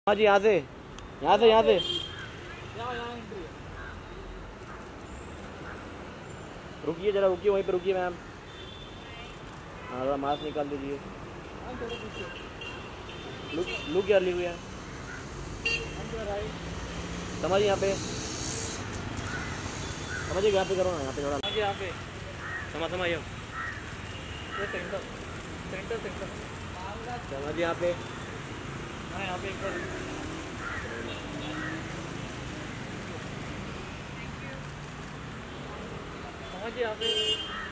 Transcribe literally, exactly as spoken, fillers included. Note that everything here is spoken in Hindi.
हाँ जी, यहाँ से यहाँ से यहाँ से रुकिए जरा, रुकिए वहीं पे रुकिए मैम। हाँ जरा मास्क निकाल दीजिए। लुक लुक यार ली हुई है, समझिए यहाँ पे, समझिए यहाँ पे करो ना, यहाँ पे थोड़ा यहाँ पे समझ समझिए सेंटर सेंटर सेंटर समझिए यहाँ पे। हाँ यहाँ पे एक बार समझिए यहाँ पे।